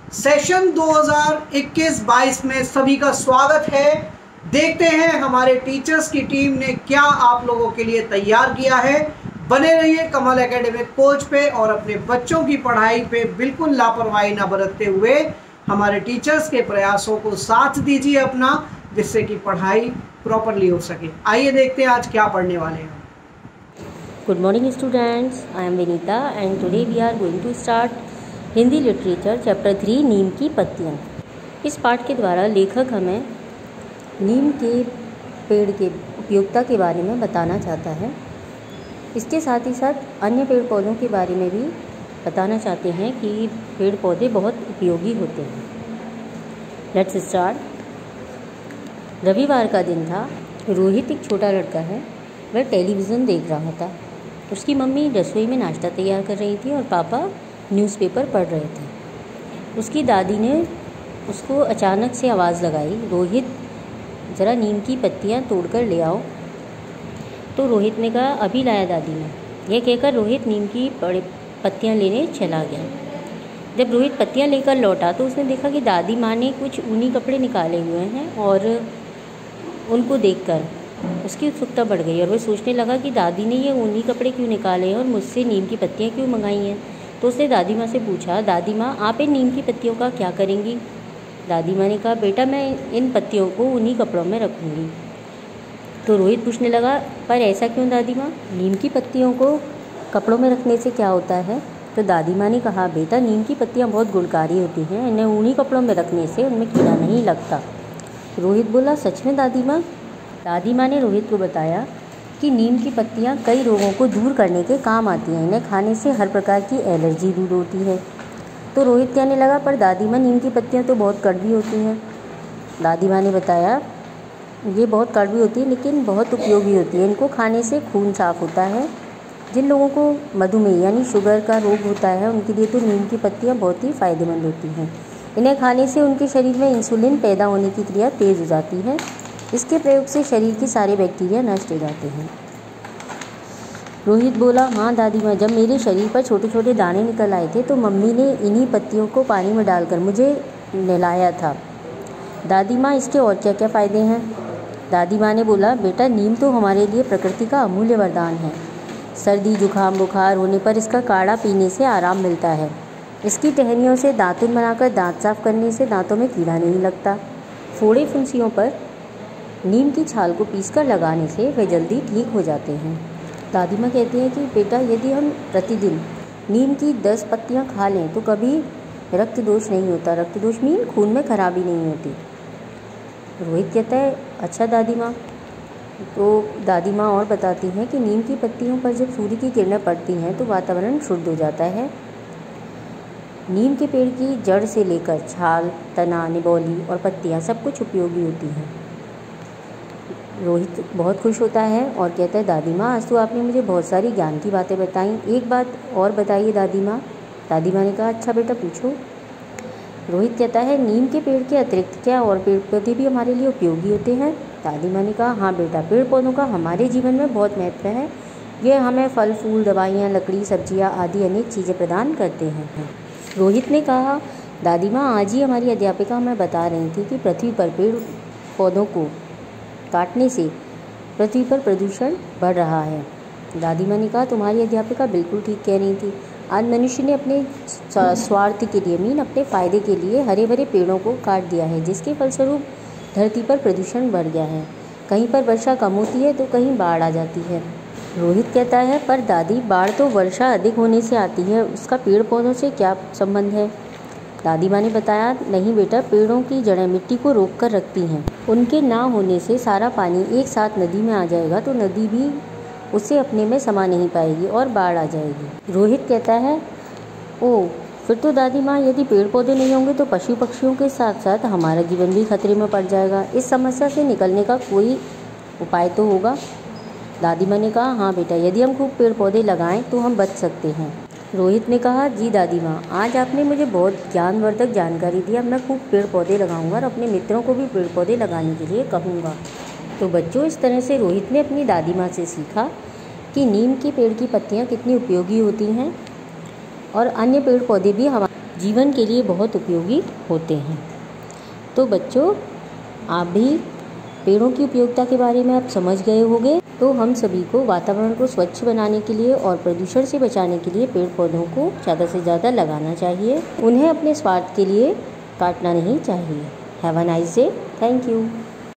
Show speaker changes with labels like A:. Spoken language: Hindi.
A: सेशन 2021-22 में सभी का स्वागत है। देखते हैं हमारे टीचर्स की टीम ने क्या आप लोगों के लिए तैयार किया है। बने रहिए कमल एकेडमिक कोच पे और अपने बच्चों की पढ़ाई पे बिल्कुल लापरवाही ना बरतते हुए हमारे टीचर्स के प्रयासों को साथ दीजिए अपना, जिससे कि पढ़ाई प्रॉपरली हो सके। आइए देखते हैं आज क्या पढ़ने वाले हैं।
B: Good morning students, I am Vinita and today we are going to start Hindi literature chapter 3 नीम की पत्तियाँ। इस पाठ के द्वारा लेखक हमें नीम के पेड़ के उपयोगिता के बारे में बताना चाहता है। इसके साथ ही साथ अन्य पेड़ पौधों के बारे में भी बताना चाहते हैं कि पेड़ पौधे बहुत उपयोगी होते हैं। Let's start. रविवार का दिन था। रोहित एक छोटा लड़का है। वह टेलीविज़न देख रहा था। उसकी मम्मी रसोई में नाश्ता तैयार कर रही थी और पापा न्यूज़पेपर पढ़ रहे थे। उसकी दादी ने उसको अचानक से आवाज़ लगाई, रोहित ज़रा नीम की पत्तियाँ तोड़कर ले आओ। तो रोहित ने कहा, अभी लाया दादी ने। यह कहकर रोहित नीम की पत्तियाँ लेने चला गया। जब रोहित पत्तियाँ लेकर लौटा तो उसने देखा कि दादी माँ ने कुछ ऊनी कपड़े निकाले हुए हैं और उनको देखकर उसकी उत्सुकता बढ़ गई और वह सोचने लगा कि दादी ने ये ऊनी कपड़े क्यों निकाले हैं और मुझसे नीम की पत्तियाँ क्यों मंगाई हैं। तो उसने दादी माँ से पूछा, दादी माँ आप इन नीम की पत्तियों का क्या करेंगी। दादी माँ ने कहा, बेटा मैं इन पत्तियों को उन्हीं कपड़ों में रखूँगी। तो रोहित पूछने लगा, पर ऐसा क्यों दादी माँ, नीम की पत्तियों को कपड़ों में रखने से क्या होता है। तो दादी माँ ने कहा, बेटा नीम की पत्तियाँ बहुत गुणकारी होती हैं, इन्हें ऊनी कपड़ों में रखने से उनमें कीड़ा नहीं लगता। रोहित बोला, सच में दादी माँ। दादी माँ ने रोहित को बताया कि नीम की पत्तियाँ कई रोगों को दूर करने के काम आती हैं। इन्हें खाने से हर प्रकार की एलर्जी दूर होती है। तो रोहित कहने लगा, पर दादी माँ नीम की पत्तियाँ तो बहुत कड़वी होती हैं। दादी माँ ने बताया, ये बहुत कड़वी होती है लेकिन बहुत उपयोगी होती है। इनको खाने से खून साफ होता है। जिन लोगों को मधुमेह यानी शुगर का रोग होता है उनके लिए तो नीम की पत्तियाँ बहुत ही फ़ायदेमंद होती हैं। इन्हें खाने से उनके शरीर में इंसुलिन पैदा होने की क्रिया तेज़ हो जाती है। इसके प्रयोग से शरीर के सारे बैक्टीरिया नष्ट हो जाते हैं। रोहित बोला, हाँ दादी माँ, जब मेरे शरीर पर छोटे छोटे दाने निकल आए थे तो मम्मी ने इन्हीं पत्तियों को पानी में डालकर मुझे नहलाया था। दादी माँ, इसके और क्या क्या फ़ायदे हैं। दादी माँ ने बोला, बेटा नीम तो हमारे लिए प्रकृति का अमूल्य वरदान है। सर्दी जुकाम बुखार होने पर इसका काढ़ा पीने से आराम मिलता है। इसकी टहनियों से दातुन बनाकर दांत साफ करने से दांतों में कीड़ा नहीं लगता। फोड़े फुंसियों पर नीम की छाल को पीसकर लगाने से वे जल्दी ठीक हो जाते हैं। दादी माँ कहती हैं कि बेटा यदि हम प्रतिदिन नीम की 10 पत्तियाँ खा लें तो कभी रक्त दोष नहीं होता। रक्त दोष मीन खून में खराबी नहीं होती। रोहित कहता है, अच्छा दादी माँ। तो दादी माँ और बताती हैं कि नीम की पत्तियों पर जब सूर्य की किरणें पड़ती हैं तो वातावरण शुद्ध हो जाता है। नीम के पेड़ की जड़ से लेकर छाल, तना, निबोली और पत्तियाँ सब कुछ उपयोगी होती हैं। रोहित बहुत खुश होता है और कहता है, दादी माँ आज तो आपने मुझे बहुत सारी ज्ञान की बातें बताई। एक बात और बताइए दादी माँ। दादी माँ ने कहा, अच्छा बेटा पूछो। रोहित कहता है, नीम के पेड़ के अतिरिक्त क्या और पेड़ पौधे भी हमारे लिए उपयोगी होते हैं। दादी माँ ने कहा, हाँ बेटा, पेड़ पौधों का हमारे जीवन में बहुत महत्व है। ये हमें फल फूल, दवाइयाँ, लकड़ी, सब्जियाँ आदि अनेक चीज़ें प्रदान करते हैं। रोहित ने कहा, दादी माँ आज ही हमारी अध्यापिका हमें बता रही थी कि पृथ्वी पर पेड़ पौधों को काटने से पृथ्वी पर प्रदूषण बढ़ रहा है। दादी माँ ने कहा, तुम्हारी अध्यापिका बिल्कुल ठीक कह रही थी। आज मनुष्य ने अपने स्वार्थ के लिए मीन अपने फ़ायदे के लिए हरे भरे पेड़ों को काट दिया है, जिसके फलस्वरूप धरती पर प्रदूषण बढ़ गया है। कहीं पर वर्षा कम होती है तो कहीं बाढ़ आ जाती है। रोहित कहता है, पर दादी बाढ़ तो वर्षा अधिक होने से आती है, उसका पेड़ पौधों से क्या संबंध है। दादी माँ ने बताया, नहीं बेटा, पेड़ों की जड़ें मिट्टी को रोक कर रखती हैं। उनके ना होने से सारा पानी एक साथ नदी में आ जाएगा तो नदी भी उसे अपने में समा नहीं पाएगी और बाढ़ आ जाएगी। रोहित कहता है, ओह, फिर तो दादी माँ यदि पेड़ पौधे नहीं होंगे तो पशु पक्षियों के साथ साथ हमारा जीवन भी खतरे में पड़ जाएगा। इस समस्या से निकलने का कोई उपाय तो होगा। दादी माँ ने कहा, हाँ बेटा, यदि हम खूब पेड़ पौधे लगाएं तो हम बच सकते हैं। रोहित ने कहा, जी दादी माँ, आज आपने मुझे बहुत ज्ञानवर्धक जानकारी दी। अब मैं खूब पेड़ पौधे लगाऊंगा और अपने मित्रों को भी पेड़ पौधे लगाने के लिए कहूँगा। तो बच्चों, इस तरह से रोहित ने अपनी दादी माँ से सीखा कि नीम के पेड़ की पत्तियाँ कितनी उपयोगी होती हैं और अन्य पेड़ पौधे भी जीवन के लिए बहुत उपयोगी होते हैं। तो बच्चों, आप भी पेड़ों की उपयोगिता के बारे में आप समझ गए होंगे। तो हम सभी को वातावरण को स्वच्छ बनाने के लिए और प्रदूषण से बचाने के लिए पेड़ पौधों को ज़्यादा से ज़्यादा लगाना चाहिए। उन्हें अपने स्वार्थ के लिए काटना नहीं चाहिए। Have a nice day. Thank you.